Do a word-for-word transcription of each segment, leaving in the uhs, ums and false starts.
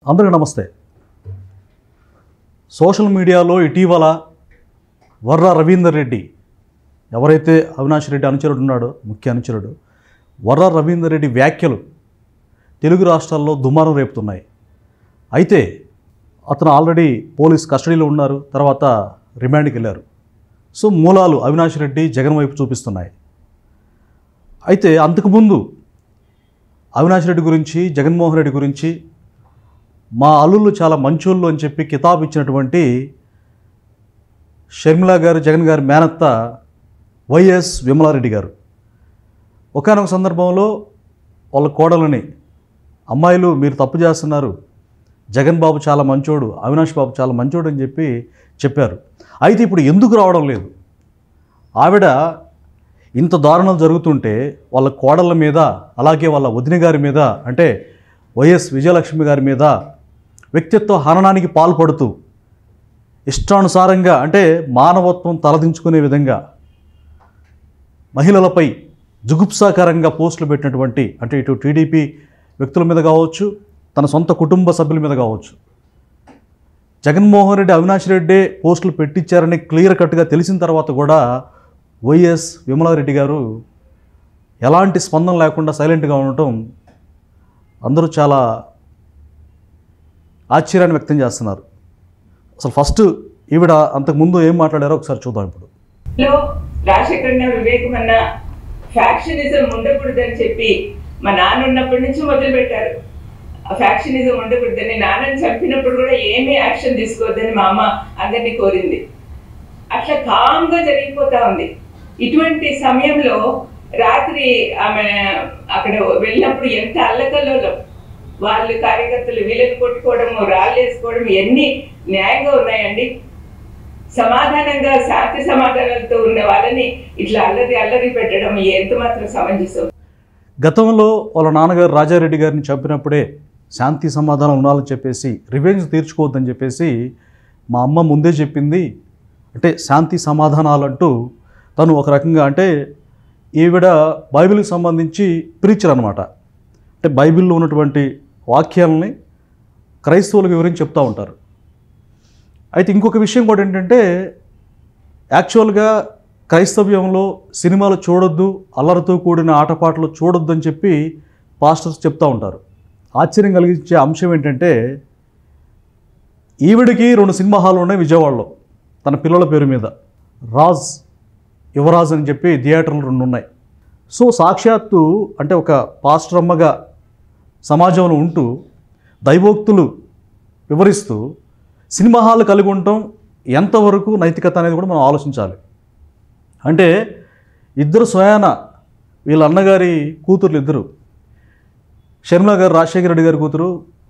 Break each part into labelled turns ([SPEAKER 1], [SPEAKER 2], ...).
[SPEAKER 1] అందరికీ నమస్తే. సోషల్ మీడియాలో ఇటీవల వర్ర రవీందర్ రెడ్డి, ఎవరైతే అవినాష్ రెడ్డి అనుచరుడు ఉన్నాడో, ముఖ్య అనుచరుడు వర్ర రవీందర్ రెడ్డి వ్యాఖ్యలు తెలుగు రాష్ట్రాల్లో దుమారం రేపుతున్నాయి. అయితే అతను ఆల్రెడీ పోలీస్ కస్టడీలో ఉన్నారు, తర్వాత రిమాండ్కి వెళ్ళారు. సో మూలాలు అవినాష్ రెడ్డి జగన్ వైపు చూపిస్తున్నాయి. అయితే అంతకుముందు అవినాష్ రెడ్డి గురించి, జగన్మోహన్ రెడ్డి గురించి మా అల్లుళ్ళు చాలా మంచోళ్ళు అని చెప్పి కితాబు ఇచ్చినటువంటి షర్మిల గారు, జగన్ గారి మేనత్త వైఎస్ విమలారెడ్డి గారు ఒకానొక సందర్భంలో వాళ్ళ కోడలని, అమ్మాయిలు మీరు తప్పు చేస్తున్నారు, జగన్ బాబు చాలా మంచోడు, అవినాష్ బాబు చాలా మంచోడు అని చెప్పి చెప్పారు. అయితే ఇప్పుడు ఎందుకు రావడం లేదు? ఆవిడ ఇంత దారుణాలు జరుగుతుంటే వాళ్ళ కోడళ్ళ మీద, అలాగే వాళ్ళ వదిన గారి మీద, అంటే వైఎస్ విజయలక్ష్మి గారి మీద వ్యక్తిత్వ హననానికి పాల్పడుతూ ఇష్టానుసారంగా, అంటే మానవత్వం తలదించుకునే విధంగా మహిళలపై జుగుప్సాకరంగా పోస్టులు పెట్టినటువంటి, అంటే ఇటు టీడీపీ వ్యక్తుల మీద కావచ్చు, తన సొంత కుటుంబ సభ్యుల మీద కావచ్చు, జగన్మోహన్ రెడ్డి అవినాష్ రెడ్డి పోస్టులు పెట్టించారని క్లియర్ కట్గా తెలిసిన తర్వాత కూడా వైఎస్ విమలారెడ్డి గారు ఎలాంటి స్పందన లేకుండా సైలెంట్గా ఉండటం అందరూ చాలా ఆశ్చర్యాన్ని వ్యక్తం చేస్తున్నారు. అసలు ఫస్ట్ ఈవిడ అంతకుముందు ఏం మాట్లాడారో ఒకసారి చూద్దాం. ఇప్పుడు
[SPEAKER 2] రాజశేఖరన్న, వివేకమన్న ఫ్యాక్షనిజం ఉండకూడదని చెప్పి మా నాన్న ఉన్నప్పటి నుంచి మొదలు పెట్టారు. ఆ ఫ్యాక్షనిజం ఉండకూడదని, నాన్నని చంపినప్పుడు కూడా ఏమీ యాక్షన్ తీసుకోవద్దని మా అమ్మ అందరినీ కోరింది. అట్లా కామ్గా జరిగిపోతా ఉంది. ఇటువంటి సమయంలో రాత్రి ఆమె అక్కడ వెళ్ళినప్పుడు ఎంత అల్లకల్లోలం, వాళ్ళు కార్యకర్తలు వీళ్ళని కొట్టుకోవడము, రాళ్ళు వేసుకోవడం ఎన్ని న్యాయంగా ఉన్నాయండి? సమాధానంగా శాంతి సమాధానాలతో ఉన్న వాళ్ళని ఇట్లా అల్లరి అల్లరి పెట్టడం ఎంత మాత్రం సమంజసం?
[SPEAKER 1] గతంలో వాళ్ళ నాన్నగారు రాజారెడ్డి గారిని చంపినప్పుడే శాంతి సమాధానం ఉండాలని చెప్పేసి, రివెంజ్ తీర్చుకోవద్దని చెప్పేసి మా అమ్మ ముందే చెప్పింది. అంటే శాంతి సమాధానాలంటూ తను ఒక రకంగా, అంటే ఈవిడ బైబిల్కి సంబంధించి ప్రీచర్ అనమాట. అంటే బైబిల్లో ఉన్నటువంటి వాక్యాలని క్రైస్తవులకు వివరించి చెప్తూ ఉంటారు. అయితే ఇంకొక విషయం కూడా ఏంటంటే, యాక్చువల్గా క్రైస్తవ్యంలో సినిమాలు చూడొద్దు, అల్లరితో కూడిన ఆటపాటలు చూడొద్దు అని చెప్పి పాస్టర్స్ చెప్తూ ఉంటారు. ఆశ్చర్యం కలిగించే అంశం ఏంటంటే, ఈవిడికి రెండు సినిమా హాల్ ఉన్నాయి విజయవాడలో తన పిల్లల పేరు మీద, రాజ్, యువరాజ్ అని చెప్పి థియేటర్లు రెండు ఉన్నాయి. సో సాక్షాత్తు అంటే ఒక పాస్టర్ అమ్మగా సమాజంలో ఉంటూ దైవోక్తులు వివరిస్తూ సినిమా హాల్ కలిగి ఉండటం ఎంతవరకు నైతికత అనేది కూడా మనం ఆలోచించాలి. అంటే ఇద్దరు స్వయాన, వీళ్ళ అన్నగారి కూతుర్లు ఇద్దరు, షర్మిల గారు రాజశేఖర రెడ్డి గారి కూతురు,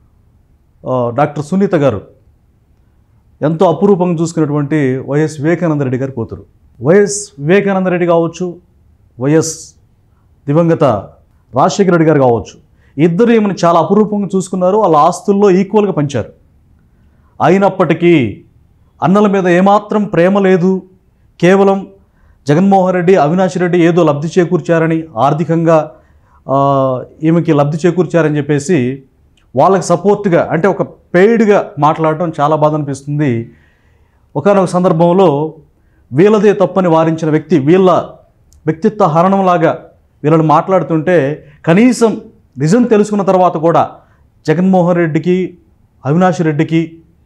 [SPEAKER 1] డాక్టర్ సునీత గారు ఎంతో అపురూపంగా చూసుకున్నటువంటి వైఎస్ వివేకానంద రెడ్డి గారి కూతురు. వైఎస్ వివేకానంద రెడ్డి కావచ్చు, వైఎస్ దివంగత రాజశేఖర రెడ్డి గారు కావచ్చు, ఇద్దరు ఈమెను చాలా అపురూపంగా చూసుకున్నారు. వాళ్ళ ఆస్తుల్లో ఈక్వల్గా పంచారు. అయినప్పటికీ అన్నల మీద ఏమాత్రం ప్రేమ లేదు, కేవలం జగన్మోహన్ రెడ్డి, అవినాష్ రెడ్డి ఏదో లబ్ధి చేకూర్చారని, ఆర్థికంగా ఈమెకి లబ్ధి చేకూర్చారని చెప్పేసి వాళ్ళకి సపోర్ట్గా, అంటే ఒక పెయిడ్గా మాట్లాడటం చాలా బాధ అనిపిస్తుంది. ఒకానొక సందర్భంలో వీళ్ళదే తప్పని వారించిన వ్యక్తి వీళ్ళ వ్యక్తిత్వ హరణంలాగా వీళ్ళని మాట్లాడుతుంటే, కనీసం నిజం తెలుసుకున్న తర్వాత కూడా జగన్మోహన్ రెడ్డికి, అవినాష్ రెడ్డికి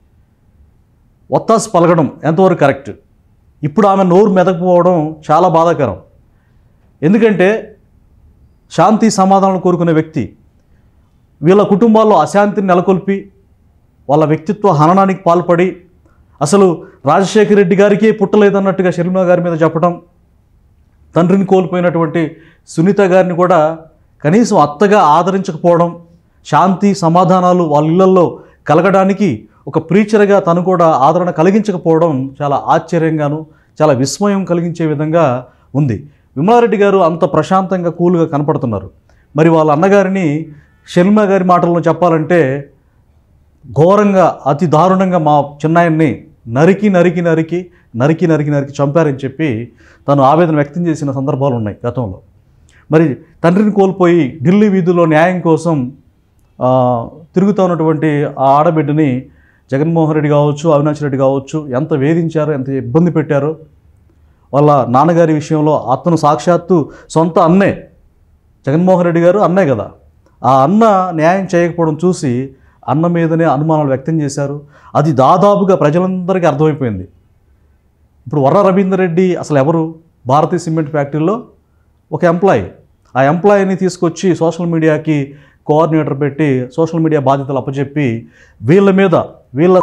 [SPEAKER 1] ఒత్తాసు పలకడం ఎంతవరకు కరెక్ట్? ఇప్పుడు ఆమె నోరు మెదకపోవడం చాలా బాధాకరం. ఎందుకంటే శాంతి సమాధానం కోరుకునే వ్యక్తి వీళ్ళ కుటుంబాల్లో అశాంతిని నెలకొల్పి వాళ్ళ వ్యక్తిత్వ హననానికి పాల్పడి, అసలు రాజశేఖర రెడ్డి గారికి పుట్టలేదన్నట్టుగా షర్మిల గారి మీద చెప్పడం, తండ్రిని కోల్పోయినటువంటి సునీత గారిని కూడా కనీసం అత్తగా ఆదరించకపోవడం, శాంతి సమాధానాలు వాళ్ళ ఇళ్లలో కలగడానికి ఒక ప్రీచర్గా తను కూడా ఆదరణ కలిగించకపోవడం చాలా ఆశ్చర్యంగాను, చాలా విస్మయం కలిగించే విధంగా ఉంది. విమలారెడ్డి గారు అంత ప్రశాంతంగా, కూల్గా కనపడుతున్నారు. మరి వాళ్ళ అన్నగారిని షర్మిల గారి మాటల్లో చెప్పాలంటే ఘోరంగా, అతి దారుణంగా మా చిన్నాయన్ని నరికి నరికి నరికి నరికి నరికి నరికి చంపారని చెప్పి తను ఆవేదన వ్యక్తం చేసిన సందర్భాలు ఉన్నాయి గతంలో. మరి తండ్రిని కోల్పోయి ఢిల్లీ వీధుల్లో న్యాయం కోసం తిరుగుతూ ఉన్నటువంటి ఆ ఆడబిడ్డని జగన్మోహన్ రెడ్డి కావచ్చు, అవినాష్ రెడ్డి కావచ్చు ఎంత వేధించారో, ఎంత ఇబ్బంది పెట్టారో. వాళ్ళ నాన్నగారి విషయంలో అతను సాక్షాత్తు సొంత అన్నే, జగన్మోహన్ రెడ్డి గారు అన్నే కదా, ఆ అన్న న్యాయం చేయకపోవడం చూసి అన్న మీదనే అనుమానాలు వ్యక్తం చేశారు. అది దాదాపుగా ప్రజలందరికీ అర్థమైపోయింది. ఇప్పుడు వర్ర రవీందర్ రెడ్డి అసలు ఎవరు? భారతీయ సిమెంట్ ఫ్యాక్టరీలో ఒక ఎంప్లాయీ. ఆ ఎంప్లాయీని తీసుకొచ్చి సోషల్ మీడియాకి కోఆర్డినేటర్ పెట్టి సోషల్ మీడియా బాధ్యతలు అప్పచెప్పి వీళ్ళ మీద వీళ్ళ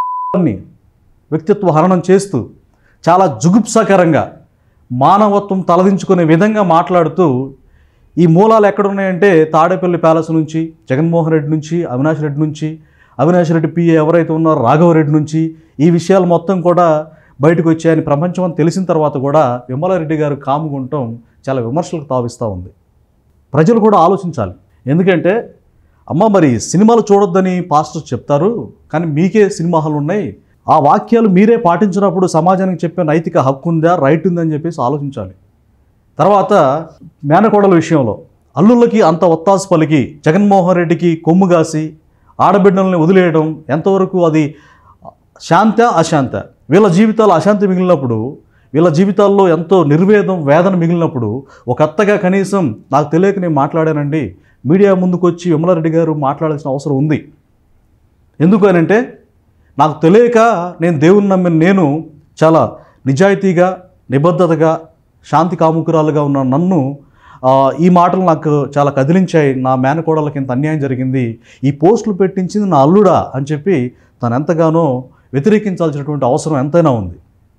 [SPEAKER 1] వ్యక్తిత్వ హననం చేస్తూ చాలా జుగుప్సాకరంగా మానవత్వం తలదించుకునే విధంగా మాట్లాడుతూ, ఈ మూలాలు ఎక్కడున్నాయంటే తాడేపల్లి ప్యాలెస్ నుంచి, జగన్మోహన్ రెడ్డి నుంచి, అవినాష్ రెడ్డి నుంచి, అవినాష్ రెడ్డి పిఏ ఎవరైతే ఉన్నారో రాఘవరెడ్డి నుంచి ఈ విషయాలు మొత్తం కూడా బయటకు వచ్చాయని ప్రపంచం అని తెలిసిన తర్వాత కూడా విమలారెడ్డి గారు కాముకుంటాం చాలా విమర్శలకు తావిస్తూ ఉంది. ప్రజలు కూడా ఆలోచించాలి. ఎందుకంటే అమ్మ మరి సినిమాలు చూడొద్దని పాస్టర్స్ చెప్తారు, కానీ మీకే సినిమా హాలు ఉన్నాయి. ఆ వాక్యాలు మీరే పాటించినప్పుడు సమాజానికి చెప్పే నైతిక హక్కు ఉందా, రైట్ ఉందని చెప్పేసి ఆలోచించాలి. తర్వాత మేనకోడల విషయంలో అల్లుళ్ళకి అంత ఒత్తాసు పలికి జగన్మోహన్ రెడ్డికి కొమ్ము కాసి ఆడబిడ్డల్ని వదిలేయడం ఎంతవరకు అది శాంత అశాంత? వీళ్ళ జీవితాలు అశాంతి మిగిలినప్పుడు, వీళ్ళ జీవితాల్లో ఎంతో నిర్వేదం వేదన మిగిలినప్పుడు ఒక అత్తగా కనీసం నాకు తెలియక నేను మాట్లాడానండి, మీడియా ముందుకు వచ్చి విమలారెడ్డి గారు మాట్లాడాల్సిన అవసరం ఉంది. ఎందుకు అనంటే నాకు తెలియక నేను దేవుని నమ్మిన నేను చాలా నిజాయితీగా నిబద్ధతగా శాంతి కాముకురాలుగా ఉన్న నన్ను ఈ మాటలు నాకు చాలా కదిలించాయి. నా మేనకోడలకి ఇంత అన్యాయం జరిగింది, ఈ పోస్టులు పెట్టించింది నా అల్లుడా అని చెప్పి తను ఎంతగానో వ్యతిరేకించాల్సినటువంటి అవసరం ఎంతైనా ఉంది.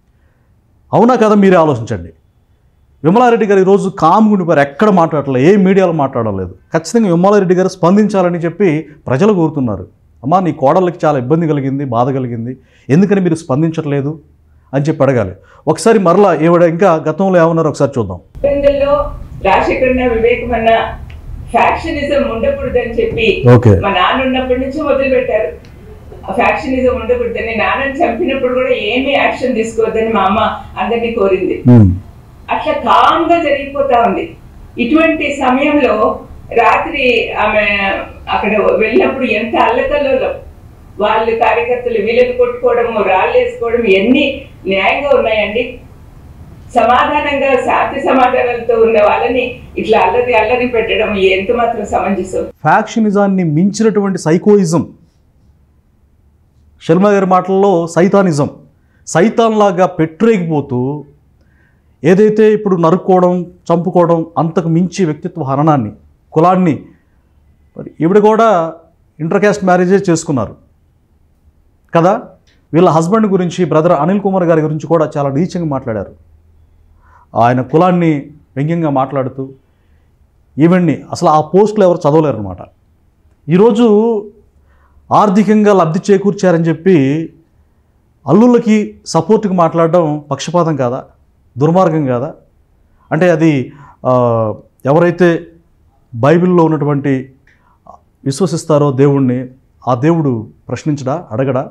[SPEAKER 1] అవునా కదా? మీరే ఆలోచించండి. విమలారెడ్డి గారు ఈరోజు కామ్గుండి వారు ఎక్కడ మాట్లాడలేదు, ఏ మీడియాలో మాట్లాడలేదు. ఖచ్చితంగా విమలారెడ్డి గారు స్పందించాలని చెప్పి ప్రజలు కోరుతున్నారు. అమ్మా నీ కోడళ్ళకి చాలా ఇబ్బంది కలిగింది, బాధ కలిగింది, ఎందుకని మీరు స్పందించట్లేదు అని చెప్పి అడగాలి. ఒకసారి మరలా ఏవిడ ఇంకా గతంలో ఏమన్నారో ఒకసారి చూద్దాం.
[SPEAKER 2] రాజశేఖరన్న వివేకమన్న ఫ్యాక్షనిజం ఉండకూడదని చెప్పి మా నాన్న ఉన్నప్పటి నుంచి మొదలు పెట్టారు. ఫ్యాక్షనిజం ఉండకూడదని, నాన్నని చంపినప్పుడు కూడా ఏమీ యాక్షన్ తీసుకోవద్దని మా అమ్మ అందరినీ కోరింది. అట్లా కామ్గా జరిగిపోతా ఉంది. ఇటువంటి సమయంలో రాత్రి ఆమె అక్కడ వెళ్ళినప్పుడు ఎంత అల్లకల్లోలం, వాళ్ళు కార్యకర్తలు వీళ్ళని కొట్టుకోవడము, రాళ్ళు వేసుకోవడం ఎన్ని న్యాయంగా ఉన్నాయండి? సమాధానంగా శాంతి సమాధానాలతో ఉన్న వాళ్ళని ఇట్లా అల్లరి అల్లరి పెట్టడం ఎంత మాత్రం సమంజసం?
[SPEAKER 1] ఫ్యాక్షనిజాన్ని మించినటువంటి సైకోయిజం, శర్మ గారి మాటల్లో సైతానిజం, సైతాన్లాగా పెట్రేగిపోతూ ఏదైతే ఇప్పుడు నరుక్కోవడం, చంపుకోవడం, అంతకు మించి వ్యక్తిత్వ హననాన్ని, కులాన్ని, మరి ఈవిడ కూడా ఇంటర్ క్యాస్ట్ మ్యారేజే చేసుకున్నారు కదా. వీళ్ళ హస్బెండ్ గురించి, బ్రదర్ అనిల్ కుమార్ గారి గురించి కూడా చాలా నీచంగా మాట్లాడారు. ఆయన కులాన్ని వ్యంగ్యంగా మాట్లాడుతూ ఈవెన్ని అసలు ఆ పోస్టులు ఎవరు చదవలేరు అనమాట. ఈరోజు ఆర్థికంగా లబ్ధి చేకూర్చారని చెప్పి అల్లుళ్ళకి సపోర్ట్కి మాట్లాడడం పక్షపాతం కాదా, దుర్మార్గం కాదా? అంటే అది ఎవరైతే బైబిల్లో ఉన్నటువంటి విశ్వసిస్తారో దేవుణ్ణి, ఆ దేవుడు ప్రశ్నించడా, అడగడా?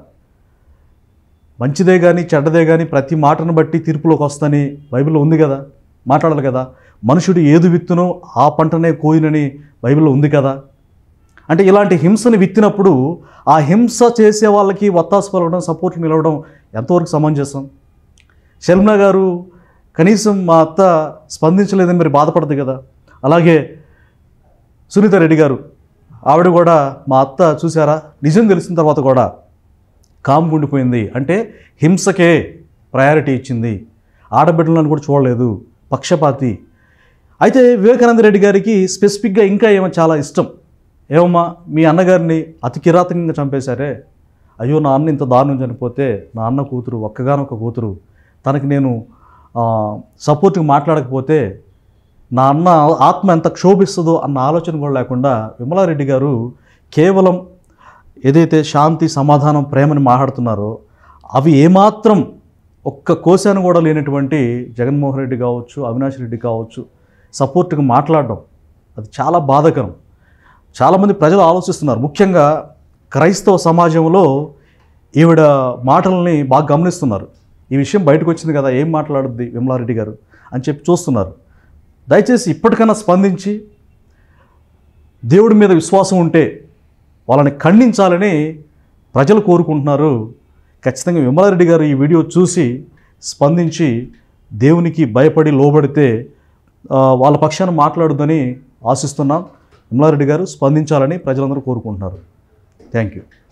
[SPEAKER 1] మంచిదే కానీ చెడ్డదే కానీ ప్రతి మాటను బట్టి తీర్పులోకి వస్తుందని బైబిల్లో ఉంది కదా, మాట్లాడాలి కదా. మనుషుడు ఏది విత్తునో ఆ పంటనే కోయినని బైబిల్లో ఉంది కదా. అంటే ఇలాంటి హింసని విత్తినప్పుడు ఆ హింస చేసే వాళ్ళకి వత్తాసు పలవడం, సపోర్ట్ నిలవడం ఎంతవరకు సమంజసం? శర్మ గారు కనీసం మా అత్త స్పందించలేదని మరి బాధపడదు కదా. అలాగే సునీత రెడ్డి గారు, ఆవిడ కూడా మా అత్త చూసారా నిజం తెలిసిన తర్వాత కూడా కామ్గుండిపోయింది. అంటే హింసకే ప్రయారిటీ ఇచ్చింది, ఆడబిడ్డలను కూడా చూడలేదు, పక్షపాతి. అయితే వివేకానంద రెడ్డి గారికి స్పెసిఫిక్గా ఇంకా ఏమో చాలా ఇష్టం. ఏమమ్మా మీ అన్నగారిని అతి కిరాతకంగా చంపేశారే, అయ్యో నా అన్న ఇంత దారుణం చనిపోతే, నా అన్న కూతురు ఒక్కగానొక్క కూతురు, తనకి నేను సపోర్ట్గా మాట్లాడకపోతే నా అన్న ఆత్మ ఎంత క్షోభిస్తుందో అన్న ఆలోచన కూడా లేకుండా విమలారెడ్డి గారు కేవలం ఏదైతే శాంతి, సమాధానం, ప్రేమని మాట్లాడుతున్నారో అవి ఏమాత్రం ఒక్క కోశాను కూడా లేనటువంటి జగన్మోహన్ రెడ్డి కావచ్చు, అవినాష్ రెడ్డి కావచ్చు సపోర్ట్గా మాట్లాడడం అది చాలా బాధాకరం. చాలామంది ప్రజలు ఆలోచిస్తున్నారు, ముఖ్యంగా క్రైస్తవ సమాజంలో ఈవిడ మాటలని బాగా గమనిస్తున్నారు. ఈ విషయం బయటకు వచ్చింది కదా, ఏం మాట్లాడుద్ది విమలారెడ్డి గారు అని చెప్పి చూస్తున్నారు. దయచేసి ఇప్పటికైనా స్పందించి దేవుడి మీద విశ్వాసం ఉంటే వాళ్ళని ఖండించాలని ప్రజలు కోరుకుంటున్నారు. ఖచ్చితంగా విమలారెడ్డి గారు ఈ వీడియో చూసి స్పందించి దేవునికి భయపడి లోబడితే వాళ్ళ పక్షాన మాట్లాడుదని ఆశిస్తున్నాం. విమలారెడ్డి గారు స్పందించాలని ప్రజలందరూ కోరుకుంటున్నారు. Thank you.